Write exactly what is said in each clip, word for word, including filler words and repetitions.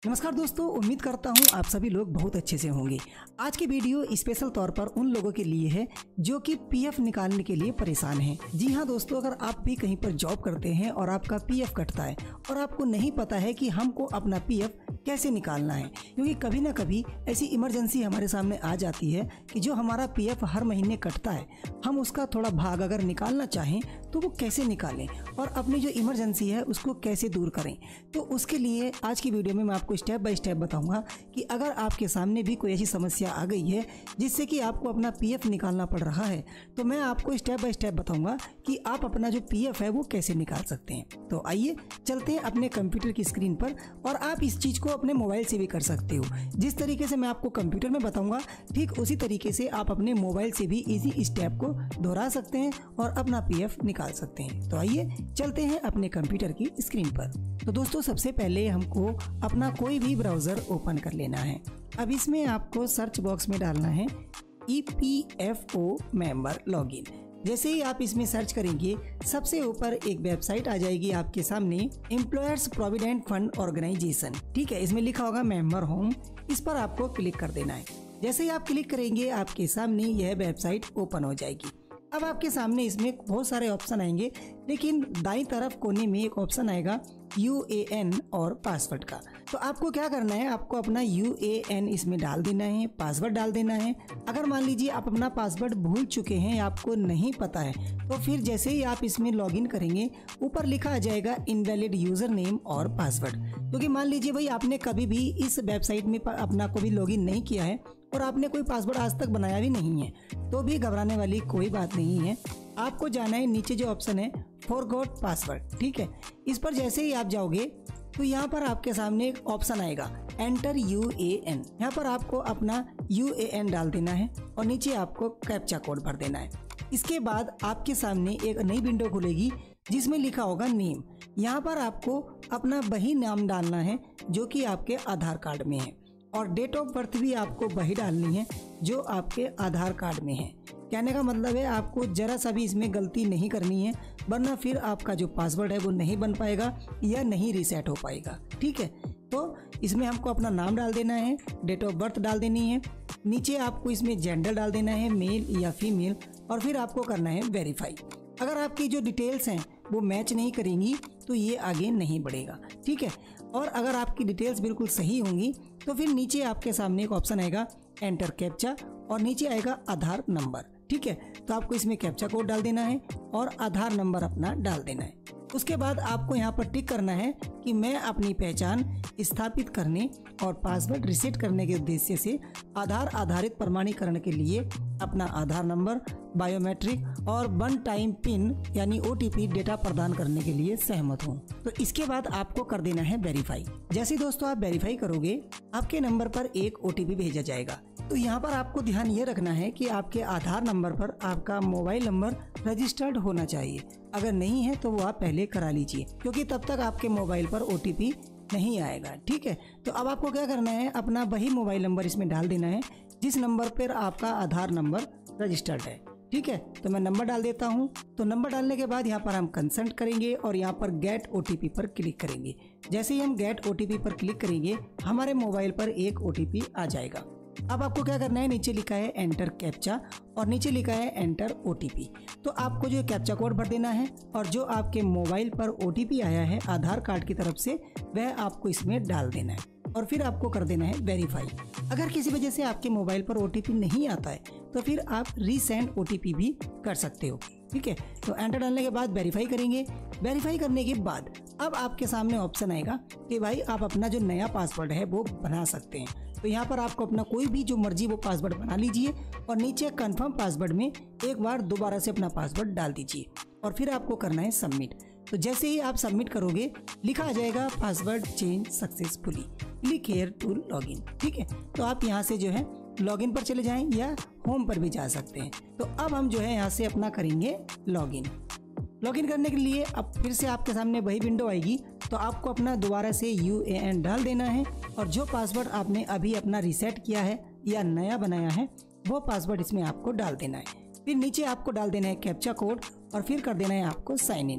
नमस्कार दोस्तों, उम्मीद करता हूँ आप सभी लोग बहुत अच्छे से होंगे। आज की वीडियो स्पेशल तौर पर उन लोगों के लिए है जो कि पीएफ निकालने के लिए परेशान हैं। जी हाँ दोस्तों, अगर आप भी कहीं पर जॉब करते हैं और आपका पीएफ कटता है और आपको नहीं पता है कि हमको अपना पीएफ कैसे निकालना है, क्योंकि कभी ना कभी ऐसी इमरजेंसी हमारे सामने आ जाती है कि जो हमारा पीएफ हर महीने कटता है, हम उसका थोड़ा भाग अगर निकालना चाहें तो वो कैसे निकालें और अपनी जो इमरजेंसी है उसको कैसे दूर करें। तो उसके लिए आज की वीडियो में मैं आपको स्टेप बाय स्टेप बताऊंगा कि अगर आपके सामने भी कोई ऐसी समस्या आ गई है जिससे कि आपको अपना पीएफ निकालना पड़ रहा है, तो मैं आपको स्टेप बाय स्टेप बताऊंगा कि आप अपना जो पीएफ है वो कैसे निकाल सकते हैं। तो आइए चलते हैं अपने कंप्यूटर की स्क्रीन पर, और आप इस चीज़ को अपने मोबाइल से भी कर सकते हो। जिस तरीके से मैं आपको कंप्यूटर में बताऊंगा, ठीक उसी तरीके से आप अपने मोबाइल से भी इजी स्टेप को दोहरा सकते हैं और अपना पीएफ निकाल सकते हैं। तो आइए चलते हैं अपने कंप्यूटर की स्क्रीन पर। तो दोस्तों, सबसे पहले हमको अपना कोई भी ब्राउज़र ओपन कर लेना है। अब इसमें आपको सर्च बॉक्स में डालना है E P F O member login. जैसे ही आप इसमें सर्च करेंगे, सबसे ऊपर एक वेबसाइट आ जाएगी आपके सामने, एम्प्लॉयर्स प्रोविडेंट फंड ऑर्गेनाइजेशन। ठीक है, इसमें लिखा होगा मेंबर होम, इस पर आपको क्लिक कर देना है। जैसे ही आप क्लिक करेंगे, आपके सामने यह वेबसाइट ओपन हो जाएगी। अब आपके सामने इसमें बहुत सारे ऑप्शन आएंगे, लेकिन दाईं तरफ कोने में एक ऑप्शन आएगा यू ए एन और पासवर्ड का। तो आपको क्या करना है, आपको अपना यू ए एन इसमें डाल देना है, पासवर्ड डाल देना है। अगर मान लीजिए आप अपना पासवर्ड भूल चुके हैं, आपको नहीं पता है, तो फिर जैसे ही आप इसमें लॉगिन करेंगे, ऊपर लिखा आ जाएगा इनवैलिड यूजर नेम और पासवर्ड। क्योंकि मान लीजिए भाई आपने कभी भी इस वेबसाइट में अपना को भी लॉगिन नहीं किया है और आपने कोई पासवर्ड आज तक बनाया भी नहीं है, तो भी घबराने वाली कोई बात नहीं है। आपको जाना है नीचे जो ऑप्शन है फॉरगॉट पासवर्ड। ठीक है, इस पर जैसे ही आप जाओगे तो यहाँ पर आपके सामने एक ऑप्शन आएगा एंटर यू ए एन। यहाँ पर आपको अपना यू ए एन डाल देना है और नीचे आपको कैप्चा कोड भर देना है। इसके बाद आपके सामने एक नई विंडो खुलेगी जिसमें लिखा होगा नेम। यहाँ पर आपको अपना वही नाम डालना है जो कि आपके आधार कार्ड में है, और डेट ऑफ बर्थ भी आपको वही डालनी है जो आपके आधार कार्ड में है। कहने का मतलब है आपको जरा सा भी इसमें गलती नहीं करनी है, वरना फिर आपका जो पासवर्ड है वो नहीं बन पाएगा या नहीं रीसेट हो पाएगा। ठीक है, तो इसमें हमको अपना नाम डाल देना है, डेट ऑफ बर्थ डाल देनी है, नीचे आपको इसमें जेंडर डाल देना है, मेल या फीमेल, और फिर आपको करना है वेरीफाई। अगर आपकी जो डिटेल्स हैं वो मैच नहीं करेंगी तो ये आगे नहीं बढ़ेगा। ठीक है, और अगर आपकी डिटेल्स बिल्कुल सही होंगी तो फिर नीचे आपके सामने एक ऑप्शन आएगा एंटर कैप्चा, और नीचे आएगा आधार नंबर। ठीक है, तो आपको इसमें कैप्चा कोड डाल देना है और आधार नंबर अपना डाल देना है। उसके बाद आपको यहाँ पर टिक करना है कि मैं अपनी पहचान स्थापित करने और पासवर्ड रिसेट करने के उद्देश्य से आधार आधारित प्रमाणीकरण के लिए अपना आधार नंबर, बायोमेट्रिक और वन टाइम पिन यानी ओ टी पी डेटा प्रदान करने के लिए सहमत हूँ। तो इसके बाद आपको कर देना है वेरीफाई। जैसे दोस्तों आप वेरीफाई करोगे, आपके नंबर पर एक ओ टी पी भेजा जाएगा। तो यहाँ पर आपको ध्यान ये रखना है कि आपके आधार नंबर पर आपका मोबाइल नंबर रजिस्टर्ड होना चाहिए। अगर नहीं है तो वो आप पहले करा लीजिए, क्योंकि तब तक आपके मोबाइल पर ओ टी पी नहीं आएगा। ठीक है, तो अब आपको क्या करना है, अपना वही मोबाइल नंबर इसमें डाल देना है जिस नंबर पर आपका आधार नंबर रजिस्टर्ड है। ठीक है, तो मैं नंबर डाल देता हूँ। तो नंबर डालने के बाद यहाँ पर हम कंसेंट करेंगे और यहाँ पर गेट ओ टी पी पर क्लिक करेंगे। जैसे ही हम गेट ओ टी पी पर क्लिक करेंगे, हमारे मोबाइल पर एक ओ टी पी आ जाएगा। अब आपको क्या करना है, नीचे लिखा है एंटर कैप्चा और नीचे लिखा है एंटर ओ टी पी। तो आपको जो कैप्चा कोड भर देना है और जो आपके मोबाइल पर ओ टी पी आया है आधार कार्ड की तरफ से, वह आपको इसमें डाल देना है और फिर आपको कर देना है वेरीफाई। अगर किसी वजह से आपके मोबाइल पर ओ टी पी नहीं आता है तो फिर आप रीसेंड ओ टी पी भी कर सकते हो। ठीक है, तो एंटर डालने के बाद वेरीफाई करेंगे। वेरीफाई करने के बाद अब आपके सामने ऑप्शन आएगा कि भाई आप अपना जो नया पासवर्ड है वो बना सकते हैं। तो यहाँ पर आपको अपना कोई भी जो मर्जी वो पासवर्ड बना लीजिए और नीचे कंफर्म पासवर्ड में एक बार दोबारा से अपना पासवर्ड डाल दीजिए और फिर आपको करना है सबमिट। तो जैसे ही आप सबमिट करोगे, लिखा आ जाएगा password change successfully, click here to login. ठीक है, तो आप यहाँ से जो है लॉगिन पर चले जाएं या होम पर भी जा सकते हैं। तो अब हम जो है यहाँ से अपना करेंगे लॉगिन। लॉगिन करने के लिए अब फिर से आपके सामने वही विंडो आएगी, तो आपको अपना दोबारा से यू ए एन डाल देना है और जो पासवर्ड आपने अभी अपना रीसेट किया है या नया बनाया है वो पासवर्ड इसमें आपको डाल देना है। फिर नीचे आपको डाल देना है कैप्चा कोड और फिर कर देना है आपको साइन इन।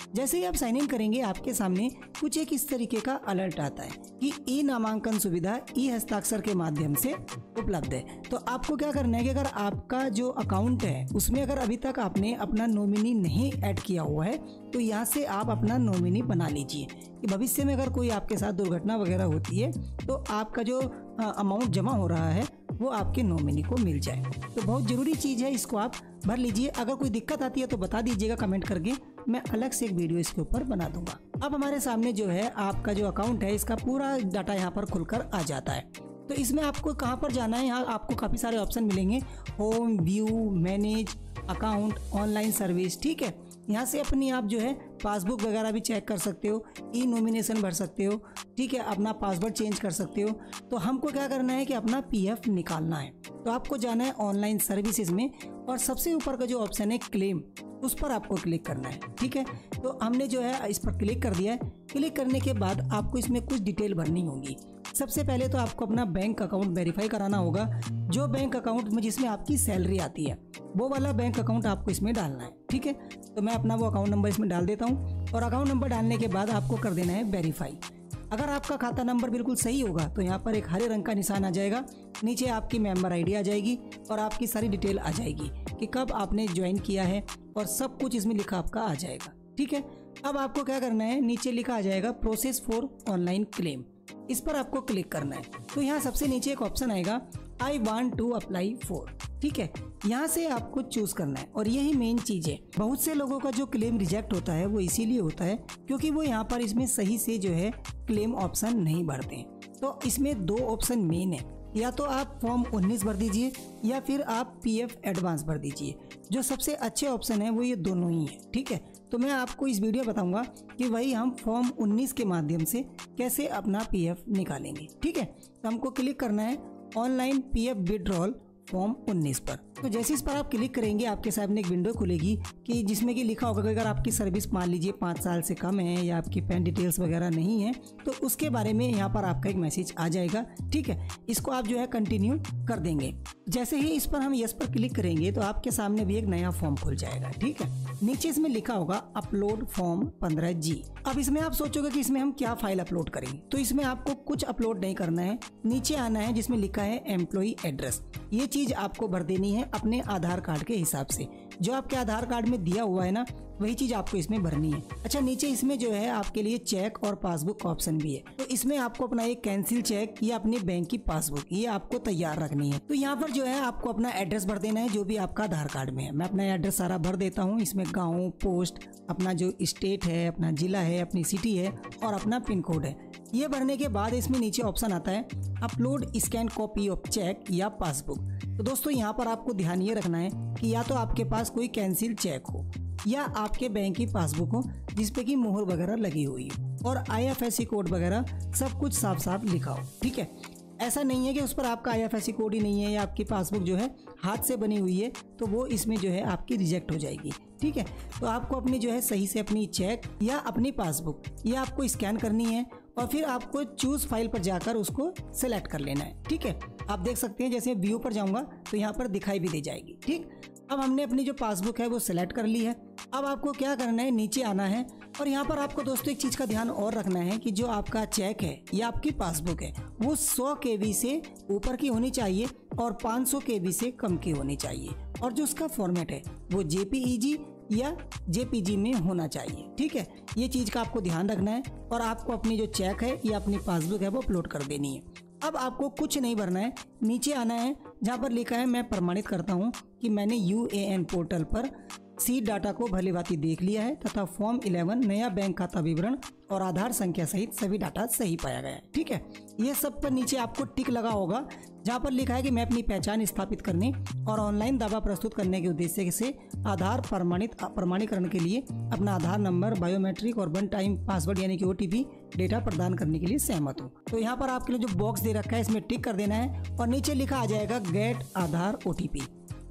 जैसे ही आप साइन इन करेंगे आपके सामने कुछ एक इस तरीके का अलर्ट आता है कि ई नामांकन सुविधा ई हस्ताक्षर के माध्यम से उपलब्ध है। तो आपको क्या करना है कि अगर आपका जो अकाउंट है उसमें अगर अभी तक आपने अपना नॉमिनी नहीं ऐड किया हुआ है तो यहाँ से आप अपना नॉमिनी बना लीजिए कि भविष्य में अगर कोई आपके साथ दुर्घटना वगैरह होती है तो आपका जो अमाउंट जमा हो रहा है वो आपके नॉमिनी को मिल जाए। तो बहुत ज़रूरी चीज़ है, इसको आप भर लीजिए। अगर कोई दिक्कत आती है तो बता दीजिएगा कमेंट करके, मैं अलग से एक वीडियो इसके ऊपर बना दूंगा। अब हमारे सामने जो है आपका जो अकाउंट है इसका पूरा डाटा यहाँ पर खुलकर आ जाता है। तो इसमें आपको कहाँ पर जाना है, यहाँ आपको काफ़ी सारे ऑप्शन मिलेंगे, home, view, manage, account, online service. ठीक है, यहाँ से अपनी आप जो है पासबुक वगैरह भी चेक कर सकते हो, ई नॉमिनेशन भर सकते हो। ठीक है, अपना पासवर्ड चेंज कर सकते हो। तो हमको क्या करना है कि अपना पीएफ निकालना है, तो आपको जाना है ऑनलाइन सर्विसेज में और सबसे ऊपर का जो ऑप्शन है क्लेम, उस पर आपको क्लिक करना है। ठीक है, तो हमने जो है इस पर क्लिक कर दिया है। क्लिक करने के बाद आपको इसमें कुछ डिटेल भरनी होगी। सबसे पहले तो आपको अपना बैंक अकाउंट वेरीफाई कराना होगा। जो बैंक अकाउंट में जिसमें आपकी सैलरी आती है वो वाला बैंक अकाउंट आपको इसमें डालना है। ठीक है, तो मैं अपना वो अकाउंट नंबर इसमें डाल देता हूँ और अकाउंट नंबर डालने के बाद आपको कर देना है वेरीफाई। अगर आपका खाता नंबर बिल्कुल सही होगा तो यहाँ पर एक हरे रंग का निशान आ जाएगा, नीचे आपकी मेंबर आईडी आ जाएगी और आपकी सारी डिटेल आ जाएगी कि कब आपने ज्वाइन किया है और सब कुछ इसमें लिखा आपका आ जाएगा। ठीक है, अब आपको क्या करना है, नीचे लिखा आ जाएगा प्रोसेस फॉर ऑनलाइन क्लेम, इस पर आपको क्लिक करना है। तो यहाँ सबसे नीचे एक ऑप्शन आएगा I want to apply for. ठीक है, यहाँ से आपको चूज करना है और यही मेन चीज है। बहुत से लोगों का जो क्लेम रिजेक्ट होता है वो इसीलिए होता है क्योंकि वो यहाँ पर इसमें सही से जो है क्लेम ऑप्शन नहीं भरते हैं। तो इसमें दो ऑप्शन मेन है, या तो आप फॉर्म उन्नीस भर दीजिए या फिर आप पीएफ एडवांस भर दीजिए। जो सबसे अच्छे ऑप्शन है वो ये दोनों ही है। ठीक है, तो मैं आपको इस वीडियो बताऊंगा कि वही हम फॉर्म उन्नीस के माध्यम से कैसे अपना पीएफ निकालेंगे। ठीक है, तो हमको क्लिक करना है ऑनलाइन पीएफ विड्रॉल फॉर्म उन्नीस पर। तो जैसे इस पर आप क्लिक करेंगे आपके सामने एक विंडो खुलेगी कि जिसमें कि लिखा होगा कि अगर आपकी सर्विस मान लीजिए पाँच साल से कम है या आपकी पैन डिटेल्स वगैरह नहीं है तो उसके बारे में यहाँ पर आपका एक मैसेज आ जाएगा। ठीक है, इसको आप जो है कंटिन्यू कर देंगे। जैसे ही इस पर हम यस पर क्लिक करेंगे तो आपके सामने भी एक नया फॉर्म खुल जाएगा। ठीक है, नीचे इसमें लिखा होगा अपलोड फॉर्म पंद्रह जी। अब इसमें आप सोचोगे कि इसमें हम क्या फाइल अपलोड करेंगे, तो इसमें आपको कुछ अपलोड नहीं करना है। नीचे आना है जिसमें लिखा है एम्प्लॉई एड्रेस, ये चीज आपको भर देनी है अपने आधार कार्ड के हिसाब से। जो आपके आधार कार्ड में दिया हुआ है ना वही चीज आपको इसमें भरनी है। अच्छा, नीचे इसमें जो है आपके लिए चेक और पासबुक ऑप्शन भी है, तो इसमें आपको अपना एक कैंसिल चेक या अपनी बैंक की पासबुक ये आपको तैयार रखनी है। तो यहाँ पर जो है आपको अपना एड्रेस भर देना है जो भी आपका आधार कार्ड में है। मैं अपना एड्रेस सारा भर देता हूँ। इसमें गाँव, पोस्ट, अपना जो स्टेट है, अपना जिला है, अपनी सिटी है और अपना पिन कोड है। ये भरने के बाद इसमें नीचे ऑप्शन आता है upload scan copy of cheque या पासबुक। तो दोस्तों यहाँ पर आपको ध्यान ये रखना है कि या तो आपके पास कोई कैंसिल चेक हो या आपके बैंक की पासबुक हो जिसपे की मोहर वगैरह लगी हुई हो और आईएफएससी कोड वगैरह सब कुछ साफ साफ लिखा हो। ठीक है, ऐसा नहीं है कि उस पर आपका आईएफएससी कोड ही नहीं है या आपकी पासबुक जो है हाथ से बनी हुई है तो वो इसमें जो है आपकी रिजेक्ट हो जाएगी। ठीक है, तो आपको अपनी जो है सही से अपनी चेक या अपनी पासबुक ये आपको स्कैन करनी है और फिर आपको चूज फाइल पर जाकर उसको सिलेक्ट कर लेना है। ठीक है, आप देख सकते हैं जैसे व्यू पर जाऊंगा तो यहाँ पर दिखाई भी दे जाएगी। ठीक, अब हमने अपनी जो पासबुक है वो सिलेक्ट कर ली है। अब आपको क्या करना है, नीचे आना है और यहाँ पर आपको दोस्तों एक चीज का ध्यान और रखना है कि जो आपका चेक है या आपकी पासबुक है वो सौ केबी से ऊपर की होनी चाहिए और पाँच सौ केबी से कम की होनी चाहिए और जो उसका फॉर्मेट है वो जेपीईजी या जेपीजी में होना चाहिए। ठीक है, ये चीज का आपको ध्यान रखना है और आपको अपनी जो चेक है या अपनी पासबुक है वो अपलोड कर देनी है। अब आपको कुछ नहीं भरना है, नीचे आना है जहाँ पर लिखा है मैं प्रमाणित करता हूँ कि मैंने यूएएन पोर्टल पर सीड डाटा को भलीभांति देख लिया है तथा फॉर्म इलेवन नया बैंक खाता विवरण और आधार संख्या सहित सभी डाटा सही पाया गया है। ठीक है, ये सब पर नीचे आपको टिक लगा होगा जहाँ पर लिखा है कि मैं अपनी पहचान स्थापित करने और ऑनलाइन दावा प्रस्तुत करने के उद्देश्य से आधार प्रमाणित प्रमाणीकरण के लिए अपना आधार नंबर, बायोमेट्रिक और वन टाइम पासवर्ड यानी कि ओटीपी डेटा प्रदान करने के लिए सहमत हूँ। तो यहाँ पर आपके लिए जो बॉक्स दे रखा है इसमें टिक कर देना है और नीचे लिखा आ जाएगा गेट आधार ओटीपी।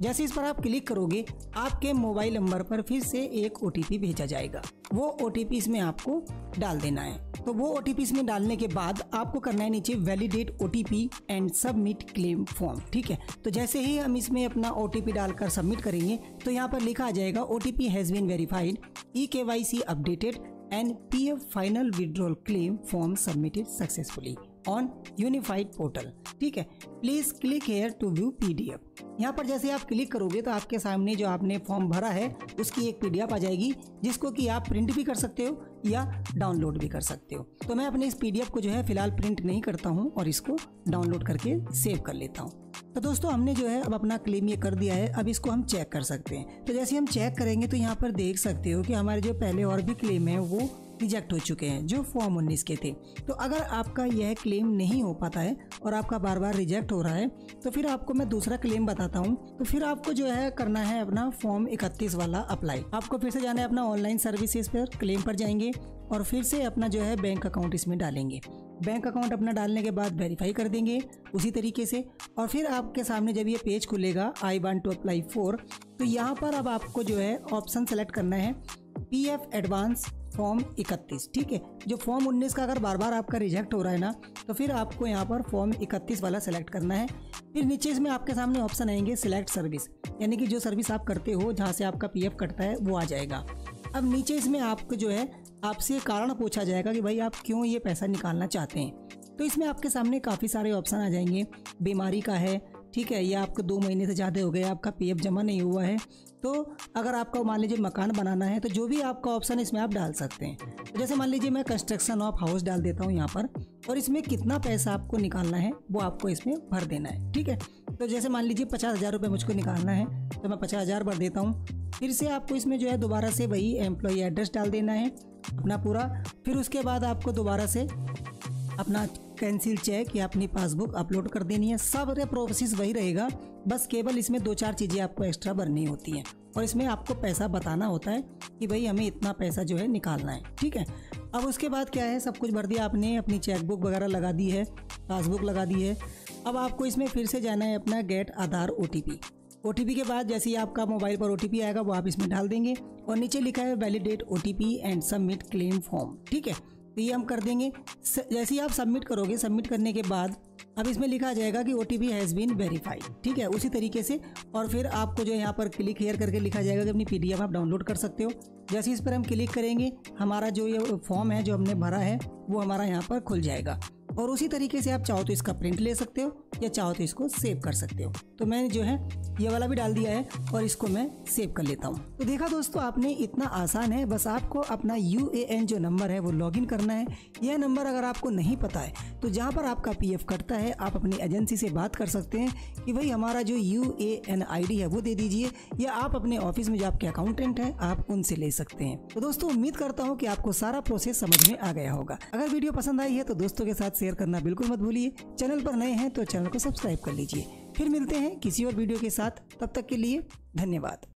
जैसे इस पर आप क्लिक करोगे आपके मोबाइल नंबर पर फिर से एक ओटीपी भेजा जाएगा। वो ओटीपी इसमें आपको डाल देना है। तो वो ओटीपी इसमें डालने के बाद आपको करना है नीचे validate OTP and submit claim form. ठीक है, तो जैसे ही हम इसमें अपना ओटीपी डालकर सबमिट करेंगे तो यहाँ पर लिखा आ जाएगा OTP has been verified, e KYC updated and PF final withdrawal claim form submitted successfully on unified portal. ठीक है, please click here to view PDF. यहाँ पर जैसे आप क्लिक करोगे तो आपके सामने जो आपने फॉर्म भरा है उसकी एक पीडीएफ आ जाएगी, जिसको कि आप प्रिंट भी कर सकते हो या डाउनलोड भी कर सकते हो। तो मैं अपने इस पीडीएफ को जो है फिलहाल प्रिंट नहीं करता हूँ और इसको डाउनलोड करके सेव कर लेता हूँ। तो दोस्तों हमने जो है अब अपना क्लेम ये कर दिया है, अब इसको हम चेक कर सकते हैं। तो जैसे हम चेक करेंगे तो यहाँ पर देख सकते हो कि हमारे जो पहले और भी क्लेम है वो रिजेक्ट हो चुके हैं जो फॉर्म उन्नीस के थे। तो अगर आपका यह क्लेम नहीं हो पाता है और आपका बार बार रिजेक्ट हो रहा है तो फिर आपको मैं दूसरा क्लेम बताता हूँ। तो फिर आपको जो है करना है अपना फॉर्म इकतीस वाला अप्लाई। आपको फिर से जाना है अपना ऑनलाइन सर्विसेज पर, क्लेम पर जाएंगे और फिर से अपना जो है बैंक अकाउंट इसमें डालेंगे। बैंक अकाउंट अपना डालने के बाद वेरीफाई कर देंगे उसी तरीके से। और फिर आपके सामने जब ये पेज खुलेगा I want to apply for, तो यहाँ पर अब आपको जो है ऑप्शन सेलेक्ट करना है पीएफ एडवांस फॉर्म इकतीस। ठीक है, जो फॉर्म उन्नीस का अगर बार बार आपका रिजेक्ट हो रहा है ना तो फिर आपको यहाँ पर फॉर्म इकतीस वाला सेलेक्ट करना है। फिर नीचे इसमें आपके सामने ऑप्शन आएंगे सिलेक्ट सर्विस, यानी कि जो सर्विस आप करते हो जहाँ से आपका पीएफ कटता है वो आ जाएगा। अब नीचे इसमें आपको जो है आपसे कारण पूछा जाएगा कि भाई आप क्यों ये पैसा निकालना चाहते हैं। तो इसमें आपके सामने काफ़ी सारे ऑप्शन आ जाएंगे। बीमारी का है, ठीक है, ये आपको दो महीने से ज़्यादा हो गए आपका पीएफ जमा नहीं हुआ है। तो अगर आपका मान लीजिए मकान बनाना है तो जो भी आपका ऑप्शन इसमें आप डाल सकते हैं। तो जैसे मान लीजिए मैं कंस्ट्रक्शन ऑफ हाउस डाल देता हूँ यहाँ पर, और इसमें कितना पैसा आपको निकालना है वो आपको इसमें भर देना है। ठीक है, तो जैसे मान लीजिए पचास हज़ार रुपये मुझको निकालना है तो मैं पचास हज़ार भर देता हूँ। फिर से आपको इसमें जो है दोबारा से वही एम्प्लॉई एड्रेस डाल देना है अपना पूरा। फिर उसके बाद आपको दोबारा से अपना कैंसिल चेक या अपनी पासबुक अपलोड कर देनी है। सब प्रोसेस वही रहेगा, बस केवल इसमें दो चार चीज़ें आपको एक्स्ट्रा भरनी होती हैं और इसमें आपको पैसा बताना होता है कि भाई हमें इतना पैसा जो है निकालना है। ठीक है, अब उसके बाद क्या है, सब कुछ भर दिया आपने, अपनी चेकबुक वगैरह लगा दी है, पासबुक लगा दी है। अब आपको इसमें फिर से जाना है अपना गेट आधार ओटीपी। ओटीपी के बाद जैसे ही आपका मोबाइल पर ओटीपी आएगा वो आप इसमें डाल देंगे और नीचे लिखा है validate OTP and submit claim form. ठीक है, तो ये हम कर देंगे। जैसे ही आप सबमिट करोगे, सबमिट करने के बाद अब इसमें लिखा जाएगा कि ओटीपी हैज़ बीन वेरीफाइड। ठीक है, उसी तरीके से। और फिर आपको जो यहाँ पर क्लिक हेयर करके लिखा जाएगा कि अपनी पीडीएफ आप डाउनलोड कर सकते हो। जैसे इस पर हम क्लिक करेंगे हमारा जो ये फॉर्म है जो हमने भरा है वो हमारा यहाँ पर खुल जाएगा। और उसी तरीके से आप चाहो तो इसका प्रिंट ले सकते हो या चाहो तो इसको सेव कर सकते हो। तो मैंने जो है ये वाला भी डाल दिया है और इसको मैं सेव कर लेता हूँ। तो देखा दोस्तों, आपने इतना आसान है, बस आपको अपना यू ए एन जो नंबर है वो लॉगिन करना है। यह नंबर अगर आपको नहीं पता है तो जहाँ पर आपका पीएफ कटता है आप अपनी एजेंसी से बात कर सकते हैं कि भाई हमारा जो U A N I D है वो दे दीजिए, या आप अपने ऑफिस में जो आपके अकाउंटेंट हैं आप उनसे ले सकते हैं। तो दोस्तों उम्मीद करता हूँ कि आपको सारा प्रोसेस समझ में आ गया होगा। अगर वीडियो पसंद आई है तो दोस्तों के साथ शेयर करना बिल्कुल मत भूलिए। चैनल पर नए हैं तो चैनल को सब्सक्राइब कर लीजिए। फिर मिलते हैं किसी और वीडियो के साथ, तब तक के लिए धन्यवाद।